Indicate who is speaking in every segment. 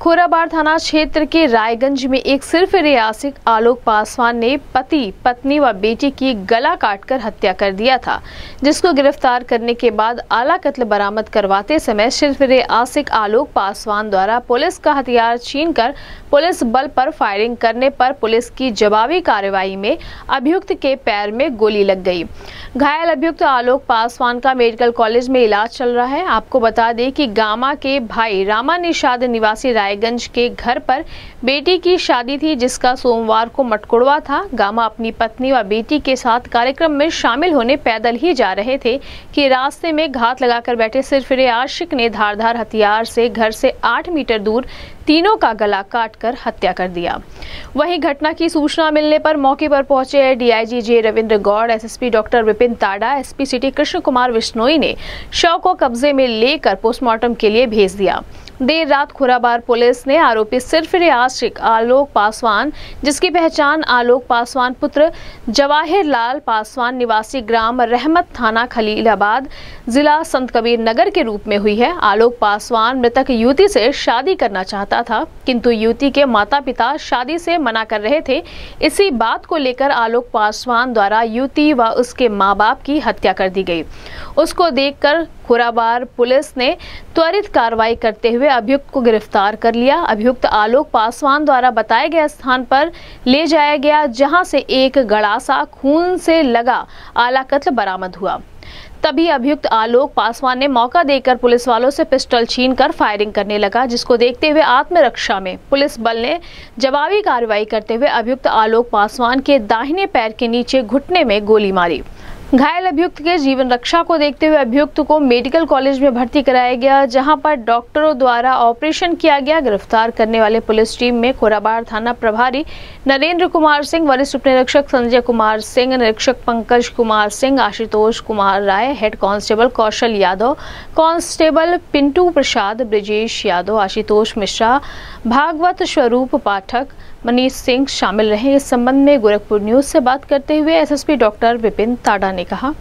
Speaker 1: खोराबार थाना क्षेत्र के रायगंज में एक सिर्फ रियासिक आलोक पासवान ने पति, पत्नी व बेटी की गला काटकर हत्या कर दिया था, जिसको गिरफ्तार करने के बाद आला कत्ल बरामद करवाते समय सिर्फ रियासिक आलोक पासवान द्वारा पुलिस का हथियार छीनकर पुलिस बल पर फायरिंग करने पर पुलिस की जवाबी कार्रवाई में अभियुक्त के पैर में गोली लग गई। घायल अभियुक्त आलोक पासवान का मेडिकल कॉलेज में इलाज चल रहा है। आपको बता दें कि गामा के भाई रामा निषाद निवासी रायगंज के घर पर बेटी की शादी थी, जिसका सोमवार को मटकुड़वा था। गामा अपनी पत्नी व बेटी के साथ कार्यक्रम में शामिल होने पैदल ही जा रहे थे कि रास्ते में घात लगाकर बैठे सिर्फ आशिक ने धारदार हथियार से घर से 8 मीटर दूर तीनों का गला काटकर हत्या कर दिया। वहीं घटना की सूचना मिलने पर मौके पर पहुंचे DIG J Ravindra Gaur, SSP doctor Vipin Tada, SP city Krishna Kumar Vishnoi ने शव को कब्जे में लेकर पोस्टमार्टम के लिए भेज दिया। देर रात खोराबार पुलिस ने आरोपी सिर्फ आशिक आलोक पासवान, जिसकी पहचान आलोक पासवान पुत्र जवाहिर लाल पासवान निवासी ग्राम रहमत थाना खलीलाबाद जिला संत कबीर नगर के रूप में हुई है। आलोक पासवान मृतक युवती से शादी करना चाहता था, किंतु युवती के माता पिता शादी से मना कर रहे थे। इसी बात को लेकर आलोक पासवान द्वारा युवती व उसके माँ बाप की हत्या कर दी गई। उसको देखकर खोराबार पुलिस ने त्वरित कार्रवाई करते हुए अभियुक्त को गिरफ्तार कर लिया। अभियुक्त आलोक पासवान द्वारा बताए गए स्थान पर ले जाया गया, जहां से एक गड़ासा खून से लगा आला कत्ल बरामद हुआ। तभी अभियुक्त आलोक पासवान ने मौका देकर पुलिस वालों से पिस्टल छीनकर फायरिंग करने लगा, जिसको देखते हुए आत्मरक्षा में पुलिस बल ने जवाबी कार्रवाई करते हुए अभियुक्त आलोक पासवान के दाहिने पैर के नीचे घुटने में गोली मारी। घायल अभियुक्त के जीवन रक्षा को देखते हुए अभियुक्त को मेडिकल कॉलेज में भर्ती कराया गया, जहां पर डॉक्टरों द्वारा ऑपरेशन किया गया। गिरफ्तार करने वाले पुलिस टीम में खोराबार थाना प्रभारी नरेंद्र कुमार सिंह, वरिष्ठ उप निरीक्षक संजय कुमार सिंह, निरीक्षक Pankaj Kumar Singh, Ashutosh Kumar Rai, head constable Kaushal Yadav, constable Pintu Prasad, Brijesh Yadav, Ashutosh Mishra, Bhagwat Swaroop Pathak, Manish Singh शामिल रहे। इस संबंध में गोरखपुर न्यूज से बात करते हुए एसएसपी डॉक्टर विपिन ताड़ा ने कहा,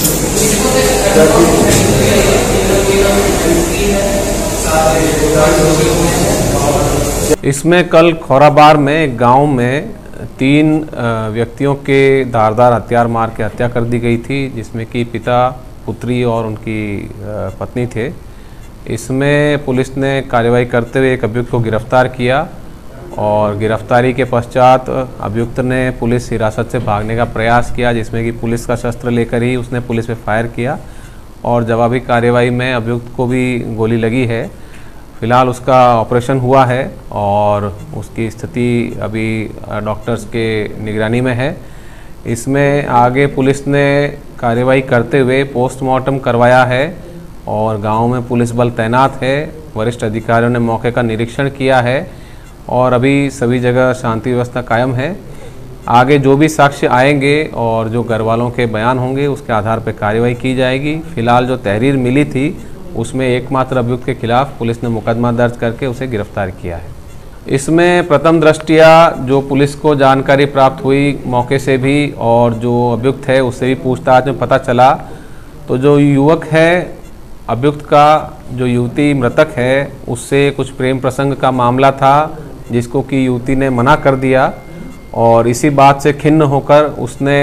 Speaker 2: इसमें कल खोराबार में एक गांव में 3 व्यक्तियों के धारदार हथियार मार के हत्या कर दी गई थी, जिसमें कि पिता, पुत्री और उनकी पत्नी थे। इसमें पुलिस ने कार्रवाई करते हुए एक अभियुक्त को गिरफ्तार किया और गिरफ्तारी के पश्चात अभियुक्त ने पुलिस हिरासत से भागने का प्रयास किया, जिसमें कि पुलिस का शस्त्र लेकर ही उसने पुलिस पे फायर किया और जवाबी कार्रवाई में अभियुक्त को भी गोली लगी है। फिलहाल उसका ऑपरेशन हुआ है और उसकी स्थिति अभी डॉक्टर्स के निगरानी में है। इसमें आगे पुलिस ने कार्रवाई करते हुए पोस्टमार्टम करवाया है और गाँव में पुलिस बल तैनात है। वरिष्ठ अधिकारियों ने मौके का निरीक्षण किया है और अभी सभी जगह शांति व्यवस्था कायम है। आगे जो भी साक्ष्य आएंगे और जो घर वालों के बयान होंगे, उसके आधार पर कार्रवाई की जाएगी। फिलहाल जो तहरीर मिली थी उसमें एकमात्र अभियुक्त के खिलाफ पुलिस ने मुकदमा दर्ज करके उसे गिरफ्तार किया है। इसमें प्रथम दृष्टया जो पुलिस को जानकारी प्राप्त हुई मौके से भी और जो अभियुक्त है उससे भी पूछताछ में पता चला, तो जो युवक है अभियुक्त का, जो युवती मृतक है, उससे कुछ प्रेम प्रसंग का मामला था, जिसको कि युवती ने मना कर दिया और इसी बात से खिन्न होकर उसने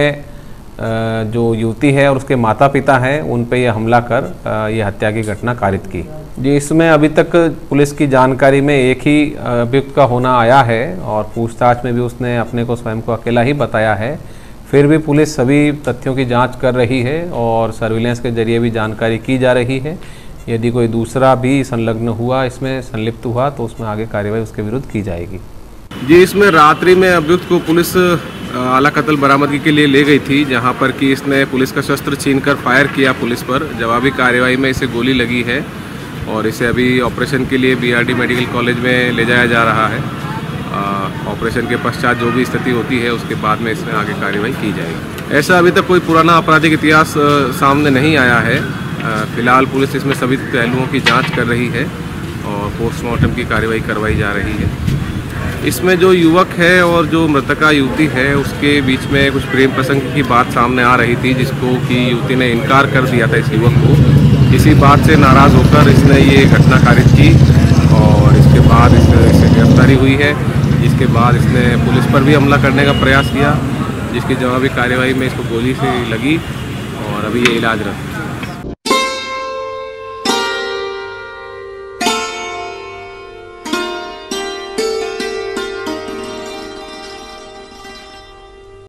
Speaker 2: जो युवती है और उसके माता पिता हैं उन पे यह हमला कर यह हत्या की घटना कारित की। जी, इसमें अभी तक पुलिस की जानकारी में एक ही अभियुक्त का होना आया है और पूछताछ में भी उसने अपने को स्वयं को अकेला ही बताया है। फिर भी पुलिस सभी तथ्यों की जांच कर रही है और सर्विलेंस के जरिए भी जानकारी की जा रही है। यदि कोई दूसरा भी संलग्न हुआ, इसमें संलिप्त हुआ, तो उसमें आगे कार्रवाई उसके विरुद्ध की जाएगी।
Speaker 3: जी, इसमें रात्रि में अभियुक्त को पुलिस आला कत्ल बरामदगी के लिए ले गई थी, जहां पर कि इसने पुलिस का शस्त्र छीनकर फायर किया पुलिस पर। जवाबी कार्रवाई में इसे गोली लगी है और इसे अभी ऑपरेशन के लिए बीआरडी मेडिकल कॉलेज में ले जाया जा रहा है। ऑपरेशन के पश्चात जो भी स्थिति होती है उसके बाद में इसमें आगे कार्रवाई की जाएगी। ऐसा अभी तक कोई पुराना आपराधिक इतिहास सामने नहीं आया है। फिलहाल पुलिस इसमें सभी पहलुओं की जांच कर रही है और पोस्टमार्टम की कार्रवाई करवाई जा रही है। इसमें जो युवक है और जो मृतका युवती है उसके बीच में कुछ प्रेम प्रसंग की बात सामने आ रही थी, जिसको कि युवती ने इनकार कर दिया था इस युवक को। इसी बात से नाराज़ होकर इसने ये घटना कारित की और इसके बाद इस गिरफ्तारी हुई है, जिसके बाद इसने पुलिस पर भी हमला करने का प्रयास किया, जिसकी जवाबी कार्रवाई में इसको गोली से लगी और अभी ये इलाजरत है।